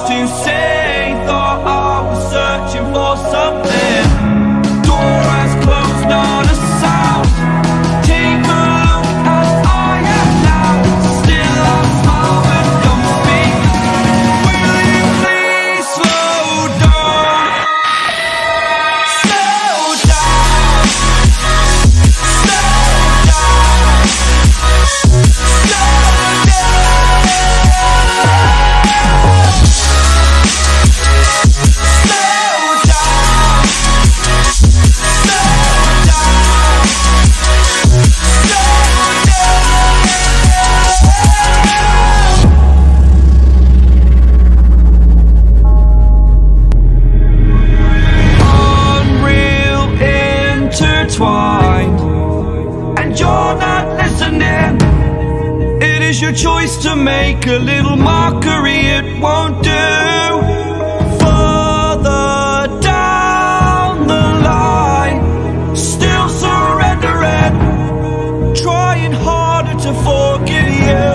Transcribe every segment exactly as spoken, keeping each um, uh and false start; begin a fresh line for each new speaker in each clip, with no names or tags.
to say. Thought I was searching for something. Door has closed, not a sound. Take a look as I am now. Still I smile but don't speak. Will you please slow down? Slow down. Slow down. Slow and you're not listening. It is your choice to make a little mockery, it won't do. Further down the line, still surrendering, trying harder to forget you.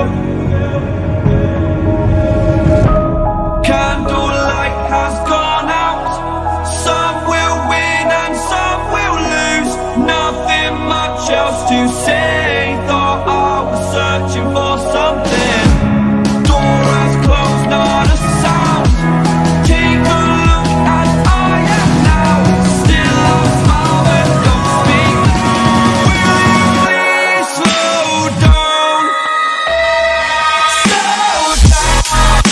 Candlelight has gone out. Some will win and some will lose. Nothing much else to say. Thought I was searching for something. Door has closed, not a sound. Take a look as I am now. Still I smile but don't speak. Will you please slow down? Slow down.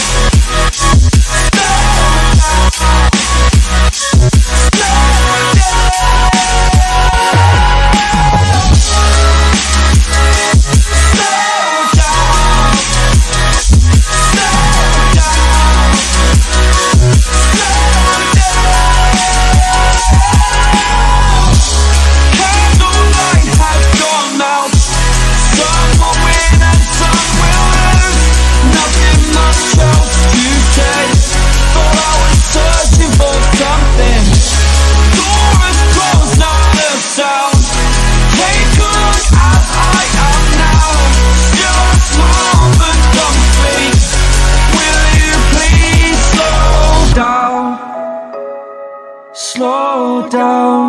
Slow down,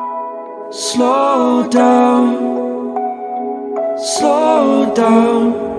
slow down, slow down.